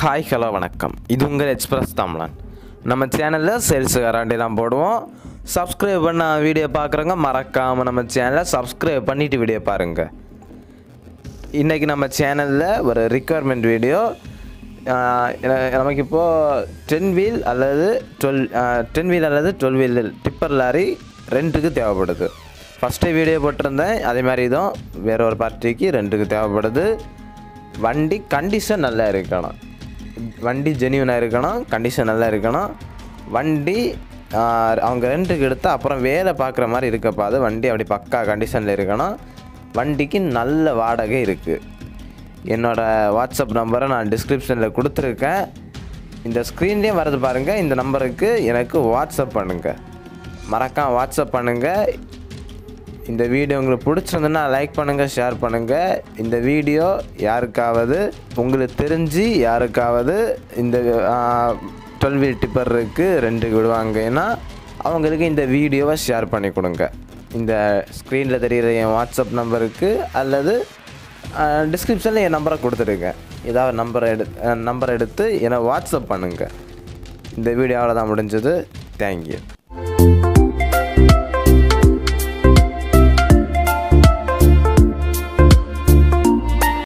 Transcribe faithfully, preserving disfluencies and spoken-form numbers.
Hi hello வணக்கம். இது உங்கள் எக்ஸ்பிரஸ் தமிழன். நம்ம சேனலில் சேல்ஸு கராண்டிலாம் போடுவோம். சப்ஸ்கிரைப் பண்ண வீடியோ பார்க்குறவங்க மறக்காமல் நம்ம சேனலை சப்ஸ்கிரைப் பண்ணிவிட்டு வீடியோ பாருங்கள். இன்றைக்கி நம்ம சேனலில் ஒரு ரிக்வயர்மெண்ட் வீடியோ. நமக்கு இப்போது டென் வீல் அல்லது டுவெல் டென் வீல் அல்லது டுவெல் வீல் டிப்பர் லாரி ரெண்டுக்கு தேவைப்படுது. ஃபஸ்ட்டு வீடியோ போட்டிருந்தேன், அதே மாதிரி இதுவும் வேறு ஒரு பார்ட்டிக்கு ரெண்டுக்கு தேவைப்படுது. வண்டி கண்டிஷன் நல்லா இருக்கணும், வண்டி ஜெனியூனாக இருக்கணும், கண்டிஷன் நல்லா இருக்கணும். வண்டி அவங்க ரெண்டுக்கு எடுத்தால் அப்புறம் வேலை பார்க்குற மாதிரி இருக்கப்பா, அது வண்டி அப்படி பக்கா கண்டிஷனில் இருக்கணும். வண்டிக்கு நல்ல வாடகை இருக்குது. என்னோடய வாட்ஸ்அப் நம்பரை நான் டிஸ்கிரிப்ஷனில் கொடுத்துருக்கேன். இந்த ஸ்க்ரீன்லேயும் வரது பாருங்கள். இந்த நம்பருக்கு எனக்கு வாட்ஸ்அப் பண்ணுங்கள், மறக்காம வாட்ஸ்அப் பண்ணுங்கள். இந்த வீடியோ உங்களுக்கு பிடிச்சிருந்துன்னா லைக் பண்ணுங்கள், ஷேர் பண்ணுங்கள். இந்த வீடியோ யாருக்காவது உங்களுக்கு தெரிஞ்சு யாருக்காவது இந்த டுவெல் வீல் டிப்பர் இருக்குது ரெண்டுக்கு விடுவாங்கன்னா அவங்களுக்கு இந்த வீடியோவை ஷேர் பண்ணி கொடுங்க. இந்த ஸ்க்ரீனில் தெரிகிற என் வாட்ஸ்அப் நம்பருக்கு அல்லது டிஸ்கிரிப்ஷனில் என் நம்பரை கொடுத்துருக்கேன். ஏதாவது நம்பரை எடு நம்பரை எடுத்து என்னை வாட்ஸ்அப் பண்ணுங்கள். இந்த வீடியோவில் தான் முடிஞ்சது. தேங்க்யூ.